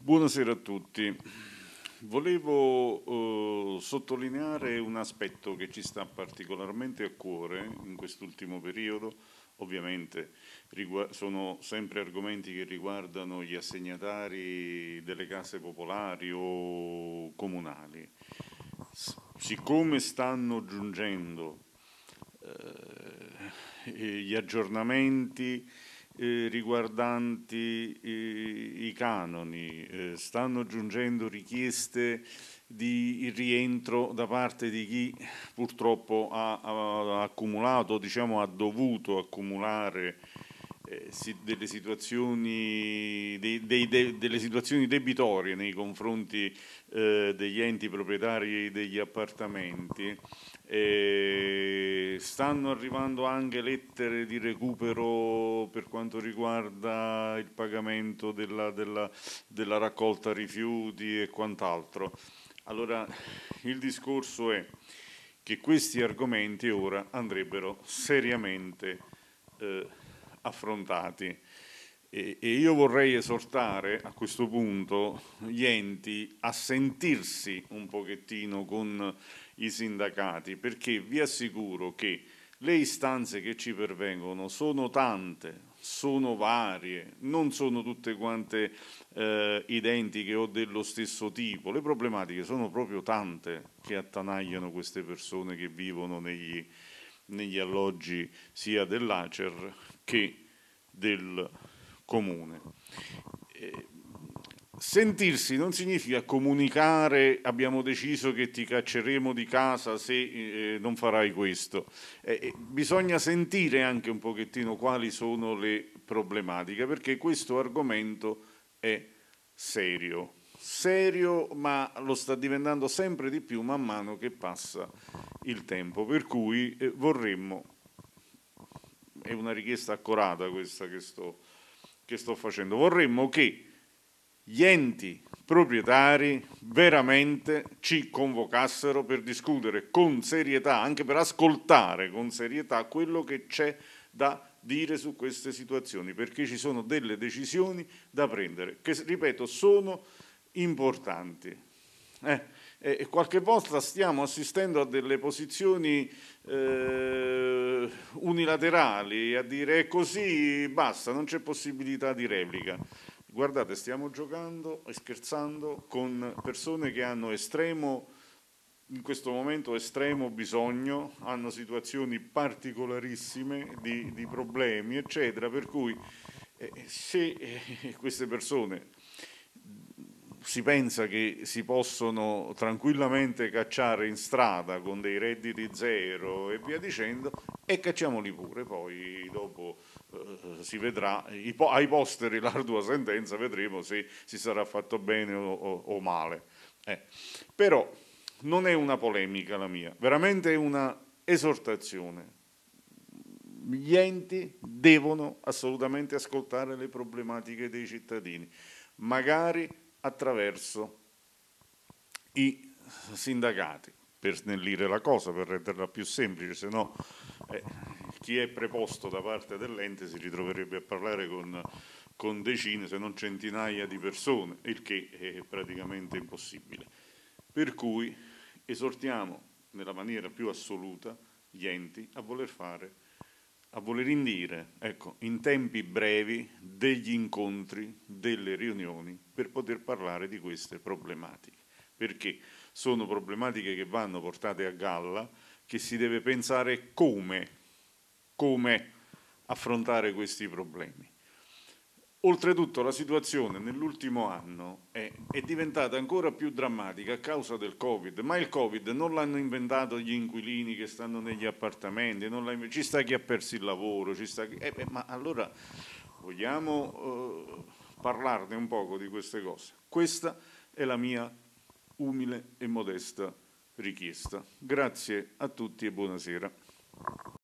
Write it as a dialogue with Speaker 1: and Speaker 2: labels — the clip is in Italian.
Speaker 1: Buonasera a tutti. Volevo sottolineare un aspetto che ci sta particolarmente a cuore in quest'ultimo periodo. Ovviamente sono sempre argomenti che riguardano gli assegnatari delle case popolari o comunali. Siccome stanno giungendo gli aggiornamenti riguardanti i canoni, stanno giungendo richieste di rientro da parte di chi purtroppo ha accumulato, diciamo ha dovuto accumulare delle situazioni, delle situazioni debitorie nei confronti degli enti proprietari degli appartamenti. Stanno arrivando anche lettere di recupero per quanto riguarda il pagamento della raccolta rifiuti e quant'altro. Allora, il discorso è che questi argomenti ora andrebbero seriamente affrontati. E io vorrei esortare a questo punto gli enti a sentirsi un pochettino con i sindacati, perché vi assicuro che le istanze che ci pervengono sono tante, sono varie, non sono tutte quante identiche o dello stesso tipo. Le problematiche sono proprio tante che attanagliano queste persone che vivono negli alloggi sia dell'Acer che del comune. Sentirsi non significa comunicare abbiamo deciso che ti cacceremo di casa se non farai questo. Bisogna sentire anche un pochettino quali sono le problematiche, perché questo argomento è serio. Serio, ma lo sta diventando sempre di più man mano che passa il tempo. Per cui vorremmo, è una richiesta accorata questa che sto facendo, vorremmo che gli enti proprietari veramente ci convocassero per discutere con serietà, anche per ascoltare con serietà quello che c'è da dire su queste situazioni, perché ci sono delle decisioni da prendere, che ripeto sono importanti. E qualche volta stiamo assistendo a delle posizioni unilaterali, a dire è così, basta, non c'è possibilità di replica. Guardate, stiamo giocando e scherzando con persone che hanno in questo momento estremo bisogno, hanno situazioni particolarissime di problemi, eccetera, per cui se queste persone si pensa che si possono tranquillamente cacciare in strada con dei redditi zero e via dicendo, e cacciamoli pure, poi dopo si vedrà, ai posteri l'ardua sentenza, vedremo se si sarà fatto bene o male. Però non è una polemica la mia, veramente è una esortazione. Gli enti devono assolutamente ascoltare le problematiche dei cittadini, magari attraverso i sindacati, per snellire la cosa, per renderla più semplice, se no chi è preposto da parte dell'ente si ritroverebbe a parlare con decine, se non centinaia di persone, il che è praticamente impossibile. Per cui esortiamo nella maniera più assoluta gli enti a voler indire, ecco, in tempi brevi degli incontri, delle riunioni per poter parlare di queste problematiche, perché sono problematiche che vanno portate a galla, che si deve pensare come affrontare questi problemi. Oltretutto la situazione nell'ultimo anno è diventata ancora più drammatica a causa del Covid, ma il Covid non l'hanno inventato gli inquilini che stanno negli appartamenti, ci sta chi ha perso il lavoro, ma allora vogliamo parlarne un poco di queste cose? Questa è la mia umile e modesta richiesta. Grazie a tutti e buonasera.